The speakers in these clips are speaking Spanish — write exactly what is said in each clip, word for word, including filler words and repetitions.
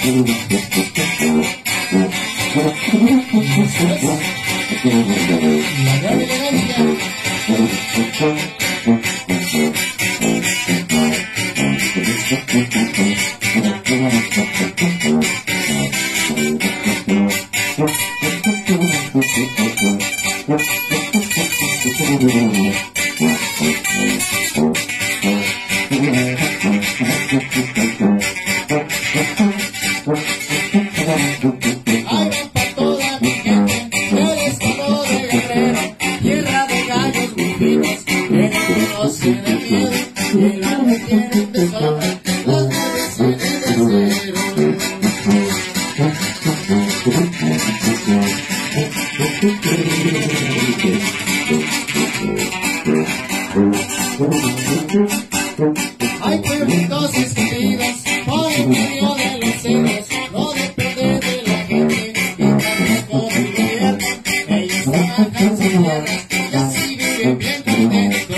Hay pueblitos escondidos por el medio de los cerros, no depende de la gente y tampoco del gobierno. Ellos trabajan su tierra y así viven bien contentos.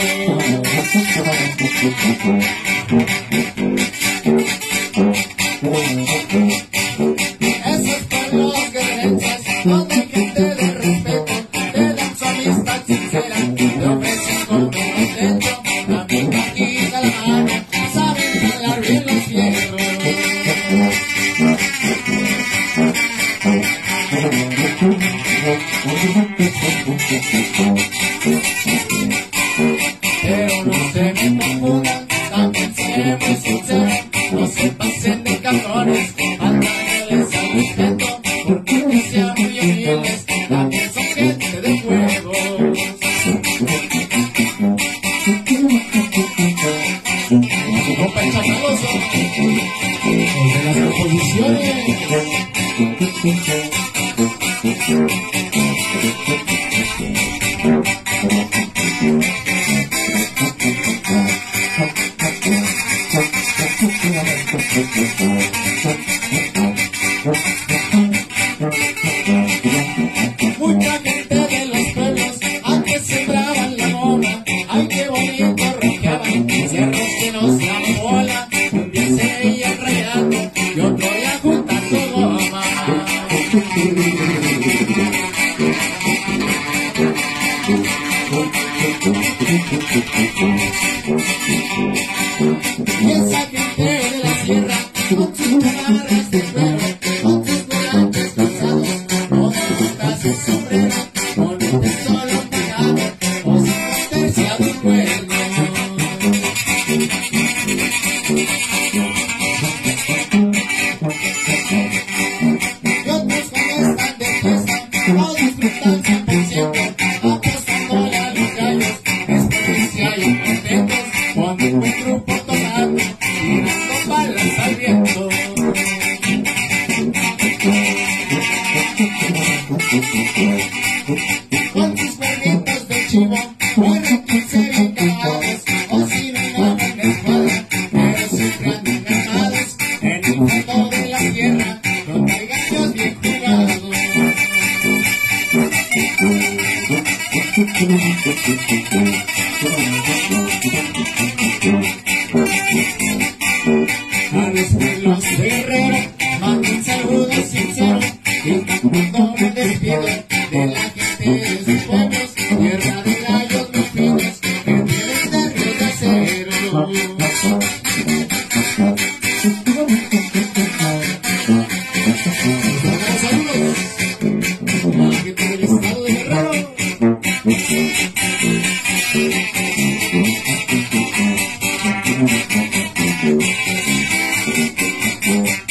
Esos pueblos guerrerenses, donde hay gente de respeto, te dan su amistad sincera, te ofrecen comer contento. También aquí de la mano, saben jalar bien los fierros. Pero no se me confundan, también seremos sinceros. No se pasen de cabrones, faltándoles al respeto, porque aunque sean muy humildes, también son gente de juegos. Compa el Chacaloso, el de las proposiciones. Mucha gente de los pueblos antes sembraban la mona. Ay, qué bonito roqueaban cerros que no se dan bola. Un día se iban rayando y otro día juntando goma. Y esa gente de la sierra con sus chamarras de cuero, con sus volantes calzados, con botas y sombrero, con un tesoro pegado o sin terciado un cuerno. Y otros cuando están de fiesta, no disfrutan cien por ciento, apostándole a los gallos, experiencia y contentos, con un buen grupo tomando y dando balas al viento. Con sus perritos de chivo, fueron quince bien cagados, o si no llaman de espada, pero siempre andan ganados, en el fondo de la tierra, donde hay gallos bien jugados. A los pueblos de Guerrero, mando un saludo sincero, y cuando me despido de la gente de sus pueblos, tierra de gallos muy finos, que tienen nervios de acero. Saludos a la gente del estado de Guerrero. Thank you.